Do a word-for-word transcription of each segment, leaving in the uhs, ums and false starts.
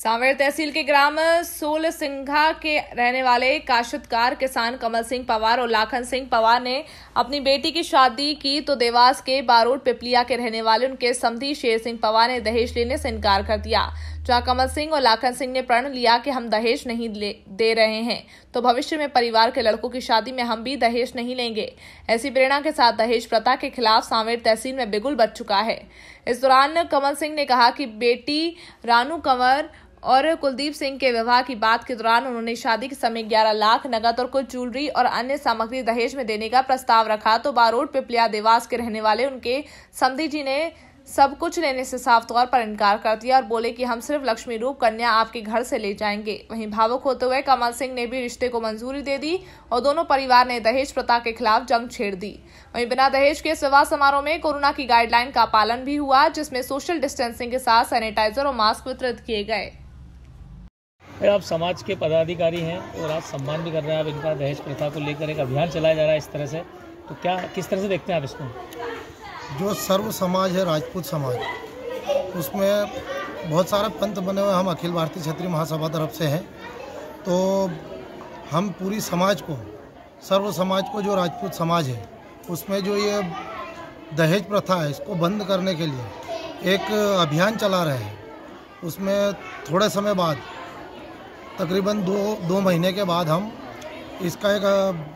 सांवेर तहसील के ग्राम सोल सिंघा के रहने वाले काश्तकार किसान कमल सिंह पवार और लाखन सिंह पवार ने अपनी बेटी की शादी की तो देवास के बारोट पिपलिया के रहने वाले उनके समधी शेर सिंह पवार ने दहेज लेने से इनकार कर दिया। जहां कमल सिंह और लाखन सिंह ने प्रण लिया कि हम दहेज नहीं दे रहे हैं तो भविष्य में परिवार के लड़कों की शादी में हम भी दहेज नहीं लेंगे। ऐसी प्रेरणा के साथ दहेज प्रथा के खिलाफ सांवेर तहसील में बिगुल बच चुका है। इस दौरान कमल सिंह ने कहा कि बेटी रानू कंवर और कुलदीप सिंह के विवाह की बात के दौरान उन्होंने शादी के समय ग्यारह लाख नगद और कुछ ज्वेलरी और अन्य सामग्री दहेज में देने का प्रस्ताव रखा तो बारोट पिपलिया देवास के रहने वाले उनके समधी जी ने सब कुछ लेने से साफ तौर पर इनकार कर दिया और बोले कि हम सिर्फ लक्ष्मी रूप कन्या आपके घर से ले जाएंगे। वहीं भावुक होते हुए कमल सिंह ने भी रिश्ते को मंजूरी दे दी और दोनों परिवार ने दहेज प्रथा के खिलाफ जंग छेड़ दी। वहीं बिना दहेज के विवाह समारोह में कोरोना की गाइडलाइन का पालन भी हुआ, जिसमें सोशल डिस्टेंसिंग के साथ सैनिटाइजर और मास्क वितरित किए गए। आप समाज के पदाधिकारी हैं और आप सम्मान भी कर रहे हैं। आप इनका दहेज प्रथा को लेकर एक अभियान चलाया जा रहा है इस तरह से, तो क्या किस तरह से देखते हैं आप इसको? जो सर्व समाज है राजपूत समाज, उसमें बहुत सारे पंथ बने हुए हम अखिल भारतीय क्षत्रिय महासभा तरफ से हैं। तो हम पूरी समाज को, सर्व समाज को, जो राजपूत समाज है उसमें जो ये दहेज प्रथा है इसको बंद करने के लिए एक अभियान चला रहे हैं। उसमें थोड़े समय बाद, तकरीबन दो दो महीने के बाद हम इसका एक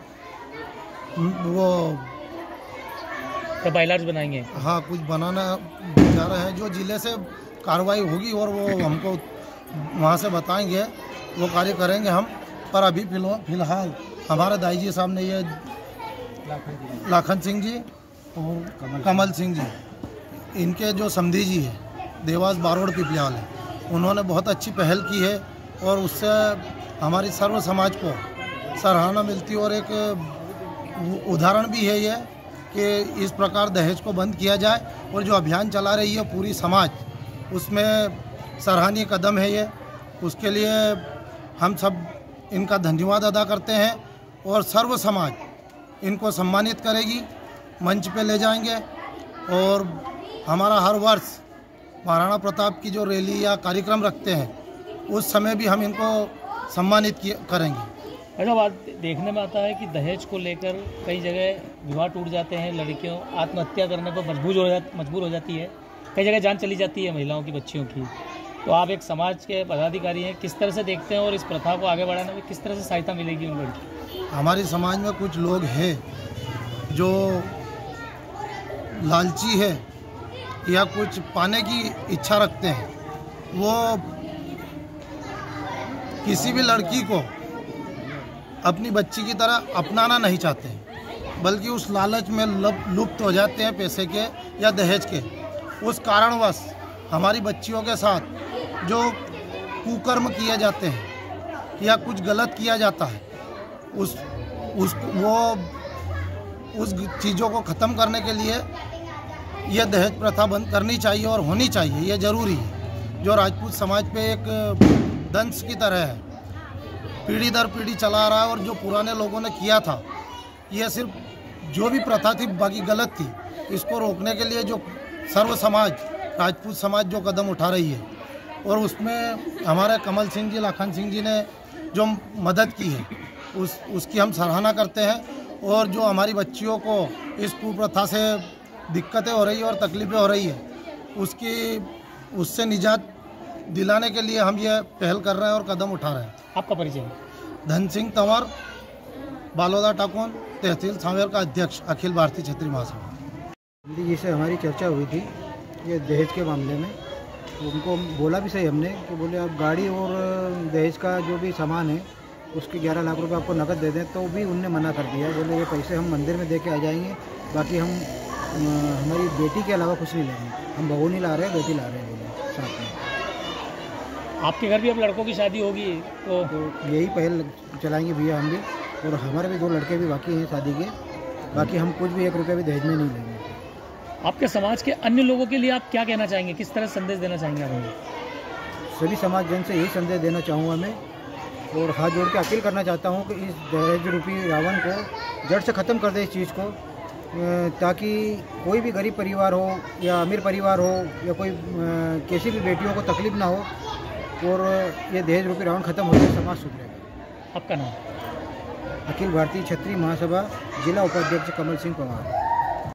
वो बाइलार्स बनाएंगे। हाँ, कुछ बनाना जा रहे हैं। जो जिले से कार्रवाई होगी और वो हमको वहाँ से बताएंगे, वो कार्य करेंगे हम। पर अभी फिलहाल हमारे दाई जी साहब ने ये लाखन सिंह जी और कमल, कमल सिंह जी, इनके जो समधी जी है देवास बारोट पिपलिया वाले, उन्होंने बहुत अच्छी पहल की है और उससे हमारी सर्व समाज को सराहना मिलती और एक उदाहरण भी है ये कि इस प्रकार दहेज को बंद किया जाए। और जो अभियान चला रही है पूरी समाज, उसमें सराहनीय कदम है ये। उसके लिए हम सब इनका धन्यवाद अदा करते हैं और सर्व समाज इनको सम्मानित करेगी, मंच पे ले जाएंगे। और हमारा हर वर्ष महाराणा प्रताप की जो रैली या कार्यक्रम रखते हैं उस समय भी हम इनको सम्मानित करेंगे। अच्छा, बात देखने में आता है कि दहेज को लेकर कई जगह विवाह टूट जाते हैं, लड़कियों आत्महत्या करने को मजबूर हो जा मजबूर हो जाती है, कई जगह जान चली जाती है महिलाओं की, बच्चियों की। तो आप एक समाज के पदाधिकारी हैं, किस तरह से देखते हैं और इस प्रथा को आगे बढ़ाने में किस तरह से सहायता मिलेगी उन लड़की? हमारे समाज में कुछ लोग हैं जो लालची है या कुछ पाने की इच्छा रखते हैं, वो किसी भी लड़की को अपनी बच्ची की तरह अपनाना नहीं चाहते, बल्कि उस लालच में लुप्त हो जाते हैं पैसे के या दहेज के। उस कारणवश हमारी बच्चियों के साथ जो कुकर्म किए जाते हैं या कुछ गलत किया जाता है, उस उस वो उस चीज़ों को ख़त्म करने के लिए ये दहेज प्रथा बंद करनी चाहिए और होनी चाहिए, ये ज़रूरी है। जो राजपूत समाज पे एक दंश की तरह है, पीढ़ी दर पीढ़ी चला रहा है। और जो पुराने लोगों ने किया था, ये सिर्फ जो भी प्रथा थी बाकी गलत थी, इसको रोकने के लिए जो सर्व समाज, राजपूत समाज जो कदम उठा रही है, और उसमें हमारे कमल सिंह जी, लाखन सिंह जी ने जो मदद की है, उस उसकी हम सराहना करते हैं। और जो हमारी बच्चियों को इस कुप्रथा से दिक्कतें हो रही है और तकलीफ़ें हो रही है, उसकी उससे निजात दिलाने के लिए हम ये पहल कर रहे हैं और कदम उठा रहे हैं। आपका परिचय? धन सिंह तंवर, बालोदा टाकोन, तहसील सांवेर का अध्यक्ष, अखिल भारतीय क्षत्रिय महासभा। जी से हमारी चर्चा हुई थी ये दहेज के मामले में। उनको बोला भी सही हमने कि बोले आप गाड़ी और दहेज का जो भी सामान है उसके ग्यारह लाख रुपए आपको नकद दे दें, तो भी उनने मना कर दिया। बोले ये पैसे हम मंदिर में दे के आ जाएंगे, बाकी हम हमारी बेटी के अलावा कुछ नहीं लेंगे, हम बहू नहीं ला रहे हैं, बेटी ला रहे हैं बोले साथ में। आपके घर भी अब लड़कों की शादी होगी तो, तो यही पहल चलाएंगे भैया हम भी, और हमारे भी दो लड़के भी बाकी हैं शादी के, बाकी हम कुछ भी एक रुपया भी दहेज में नहीं लेंगे। आपके समाज के अन्य लोगों के लिए आप क्या कहना चाहेंगे, किस तरह संदेश देना चाहेंगे आप हमें? सभी समाज जन से यही संदेश देना चाहूँगा मैं, और हाथ जोड़ के अपील करना चाहता हूँ कि इस दहेज रूपी रावण को जड़ से ख़त्म कर दे इस चीज़ को, ताकि कोई भी गरीब परिवार हो या अमीर परिवार हो या कोई किसी भी बेटियों को तकलीफ़ ना हो। और ये दहेज रूपी रावण खत्म हो जाए, समाज सुधरेगा। आपका नाम? अखिल भारतीय क्षत्रिय महासभा जिला उपाध्यक्ष कमल सिंह पवार।